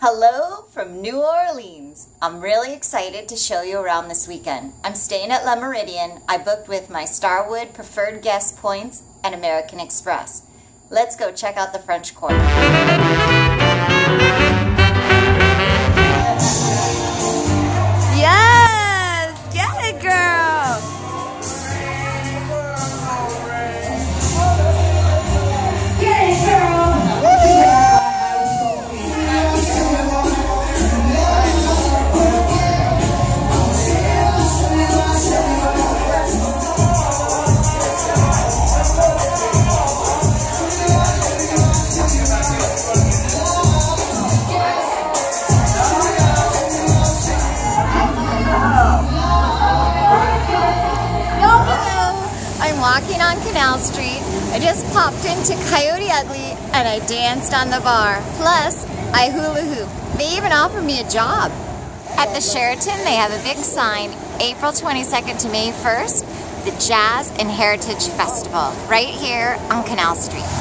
Hello from New Orleans. I'm really excited to show you around this weekend. I'm staying at Le Méridien. I booked with my Starwood Preferred Guest Points and American Express. Let's go check out the French Quarter. Yes! Get it, girl! Get it, girl! Walking on Canal Street. I just popped into Coyote Ugly and I danced on the bar. Plus, I hula hoop. They even offered me a job. At the Sheraton, they have a big sign, April 22nd to May 1st, the Jazz and Heritage Festival, right here on Canal Street.